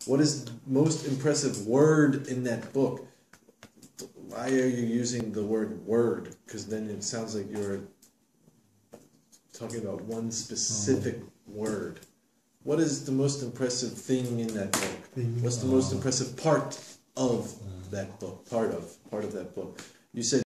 What is the most impressive word in that book? Why are you using the word word? Because then it sounds like you're talking about one specific word. What is the most impressive thing in that book? What's the most impressive part of that book? Part of that book. You said